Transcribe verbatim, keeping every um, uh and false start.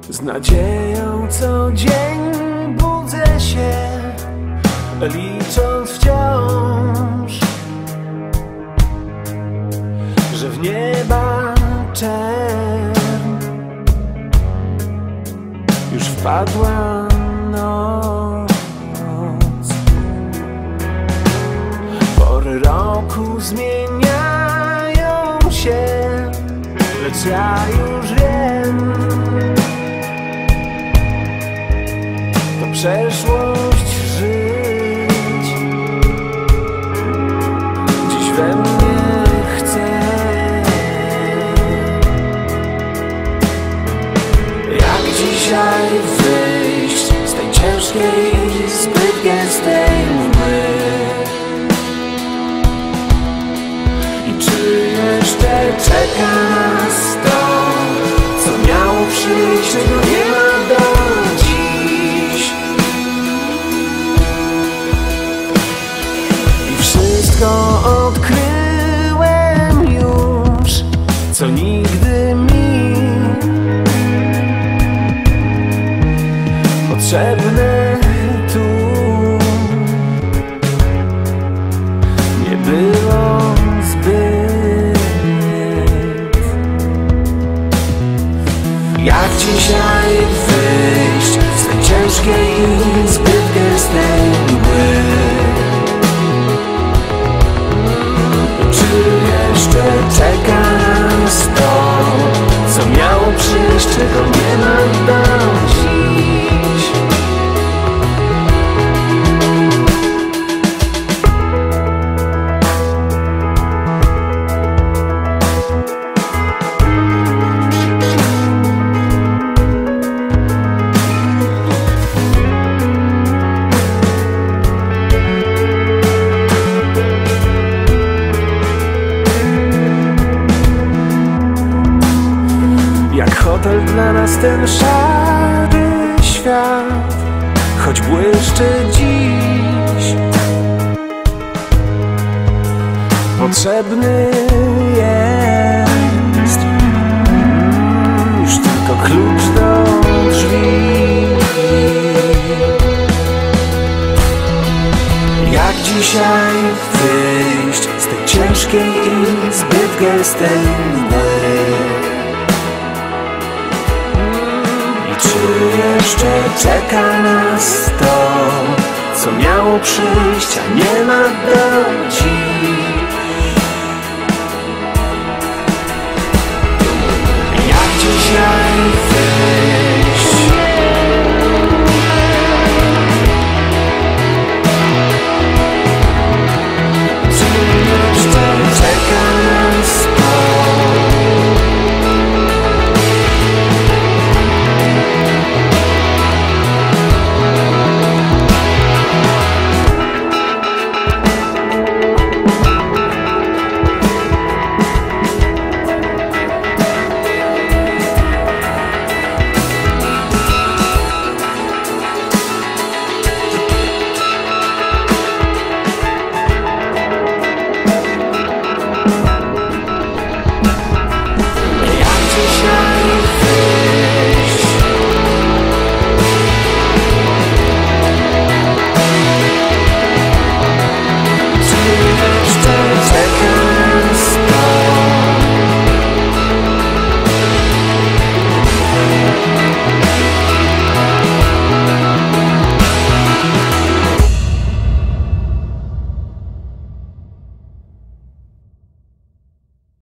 Z nadzieją co dzień budzę się, licząc wciąż, że w nieba czerń już wpadła noc. Pory roku zmieniają się, lecz ja już wiem, to przeszłość żyć dziś we mnie chce. Jak dzisiaj wyjść z tej ciężkiej, zbyt gęstej mgły? I czy jeszcze czeka nas to, co miało przyjść, czego nie ma do dziś? I wszystko odkryłem już, co nigdy mi potrzebne tu nie było zbyt. Jak dzisiaj wyjść z tej ciężkiej, zbyt gęstej mgły? Czy jeszcze czeka nas to, co miało przyjść, czego nie ma do dziś? Jak hotel dla nas ten szary świat, choć błyszczy dziś, potrzebny jest już tylko klucz do drzwi. Jak dzisiaj wyjść z tej ciężkiej i zbyt gęstej mgły? Czy jeszcze czeka nas to, co miało przyjść, a nie ma do dziś?